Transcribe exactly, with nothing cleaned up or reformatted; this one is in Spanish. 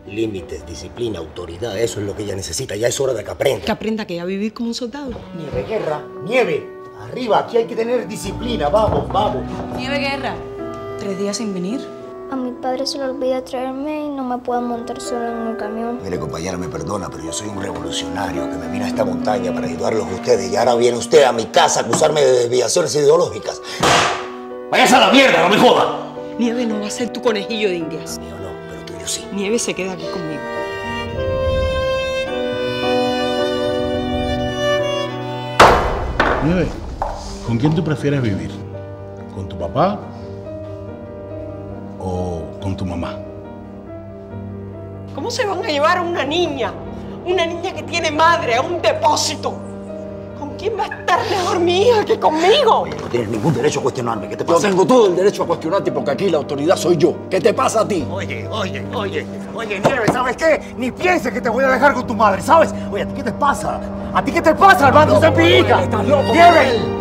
Límites, disciplina, autoridad, eso es lo que ella necesita. Ya es hora de que aprenda. Que aprenda que ya vivir como un soldado. Nieve, Guerra, Nieve. Arriba, aquí hay que tener disciplina. Vamos, vamos. Nieve, Guerra. ¿Tres días sin venir? A mi padre se le olvida traerme y no me puedo montar solo en el camión. Mire, compañera, me perdona, pero yo soy un revolucionario que me vine a esta montaña para ayudarlos a ustedes. Y ahora viene usted a mi casa a acusarme de desviaciones ideológicas. ¡Váyase a la mierda, no me joda! Nieve no va a ser tu conejillo de indias. Mío no, pero tuyo sí. Nieve se queda aquí conmigo. Nieve, ¿con quién tú prefieres vivir? ¿Con tu papá o con tu mamá? ¿Cómo se van a llevar a una niña? Una niña que tiene madre a un depósito. ¿Con quién va a estar mejor mi hija que conmigo? Oye, no tienes ningún derecho a cuestionarme. ¿Qué te Yo pasa? tengo todo el derecho a cuestionarte porque aquí la autoridad soy yo. ¿Qué te pasa a ti? Oye, oye, oye, oye, Nieve, ¿sabes qué? Ni pienses que te voy a dejar con tu madre, ¿sabes? Oye, ¿a ti qué te pasa? ¿A ti qué te pasa, Armando? ¡No, ¡Estás mi hija! ¡Estás loco! ¡Nieve!